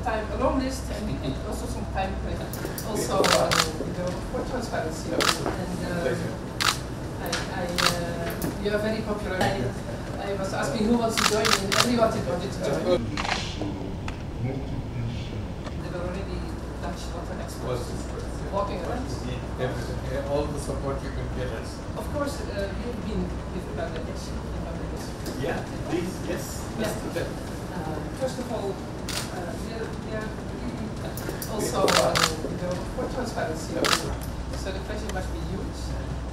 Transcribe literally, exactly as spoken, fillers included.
time, a long list, and also some time, also uh, you know, for transparency. And uh, I, I, uh, you are very popular. I, I was asking who wants to join, and everyone wanted to join. There were already Dutch water experts walking around. Yeah, all the support you can get us. Of course, uh, you've been with Bangladesh. Yeah, please, yes. Yes. Uh, first of all, uh, we are, we are also uh, you know, for transparency. So the pressure must be huge.